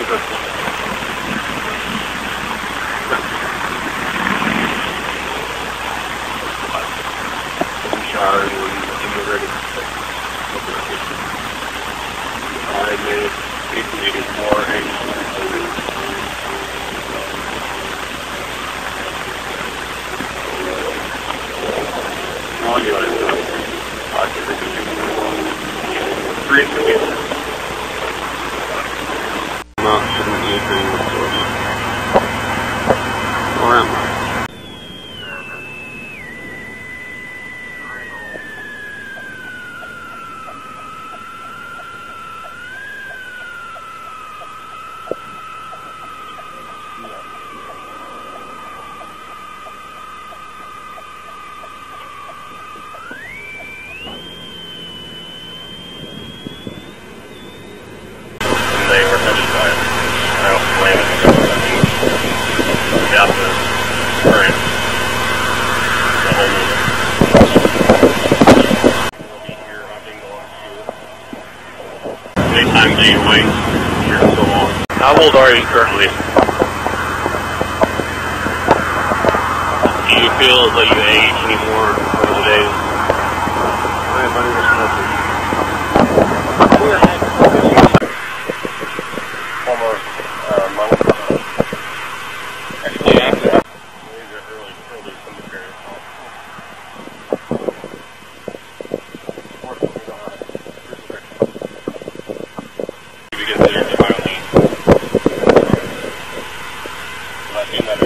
Shower and we're ready. 5 minutes, 84 all you want to do is talk to the computer. Shouldn't be agreeing with source. Or am I? They were headed by it. I don't blame it. Got the current. The whole movie. We'll be here hunting the last few. How many times do you wait here so long? How old are you currently? Do you feel as though you age anymore over the days? Everybody was smoking. Almost month. Actually, after that, these are early cemetery. Unfortunately, we don't have crucifixion. We get there finally. I've seen that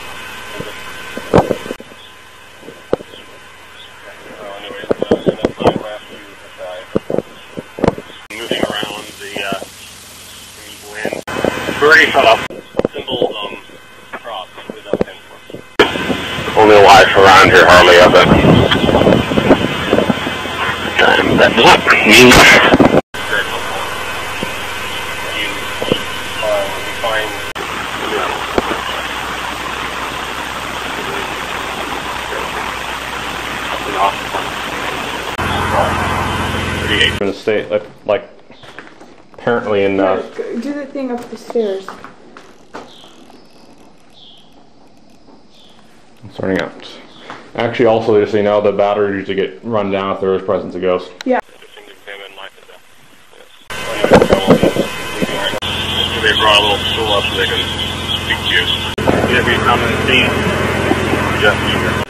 anyways, in that time last few have died. Moving around the wind. We already cut off simple cross without influence. Only life around here hardly ever. And that's what means. Very helpful. You find in the state, like apparently in do the thing up the stairs. I'm starting out. Actually, also just so you know, the batteries usually get run down if there is presence of ghosts. Yeah. Examine life and death. Yes. They brought a little stool up so they can speak to you. If you come and see, just be here.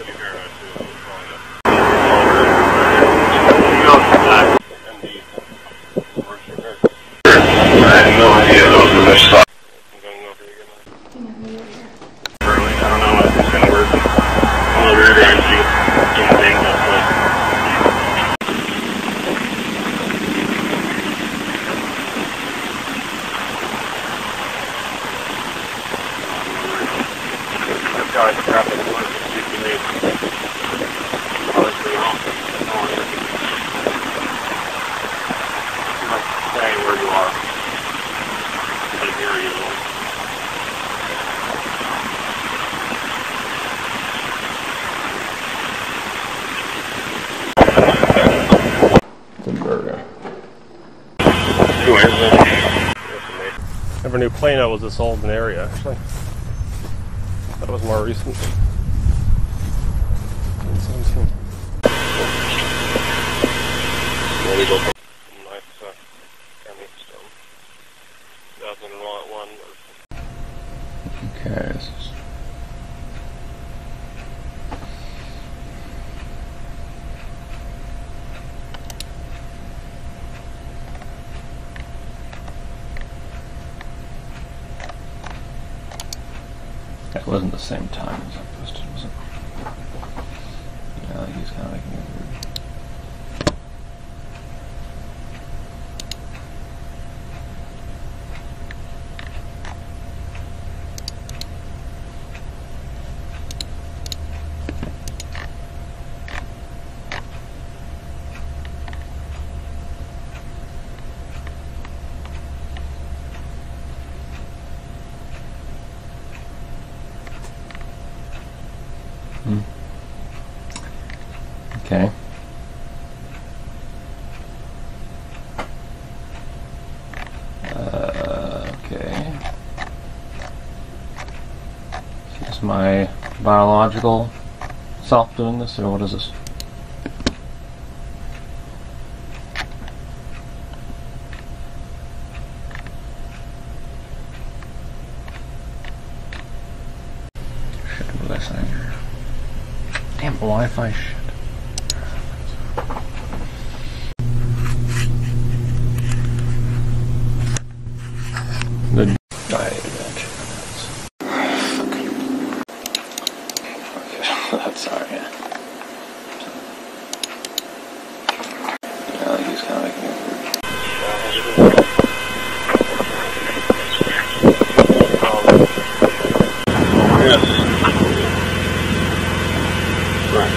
I had no idea those were this stuff. I'm going over here again. Early, I don't know if it's going to work. I'm over here trying to see anything that way. I've got to grab it. Honestly, stay where you are. Never knew Plano was this old an area, actually. That was more recent. 2017. Nice county stone. 2001. Okay, this is... That wasn't the same time as I posted, was it? Yeah, he's kind of making it weird. Okay. Okay. Is my biological self doing this, or what is this? Shit, what was I saying here? Damn, Wi-Fi shit. That's sorry, yeah. Yeah, he's kind of making it weird. Yes. Right.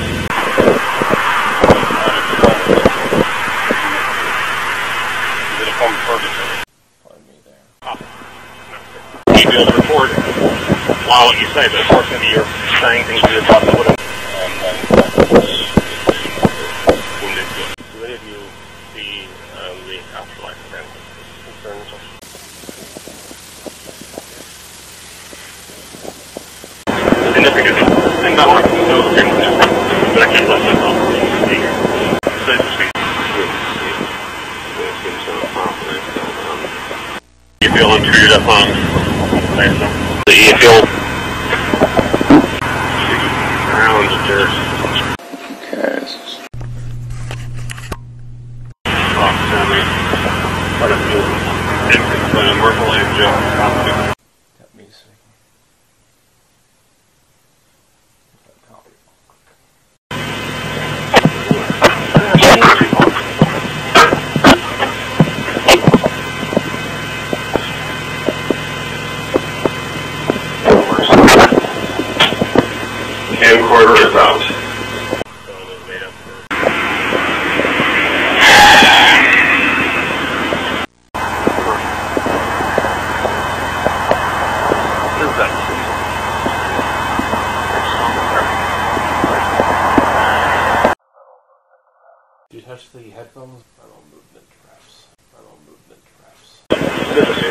Is it a form of purgatory? Find me there. You be able to record while what you say, but of course maybe you're saying things you're about to put in. Where do you see the afterlife again? Concerns of the significant thing that I like to know the thing is that I can't let myself speak. So to speak. You feel intrude upon myself. Do you feel around the church? Okay, this is... Part of the Merkel and Joe. Got me sick. Copy. Camcorder is out. Do you touch the headphones? I don't movement refs.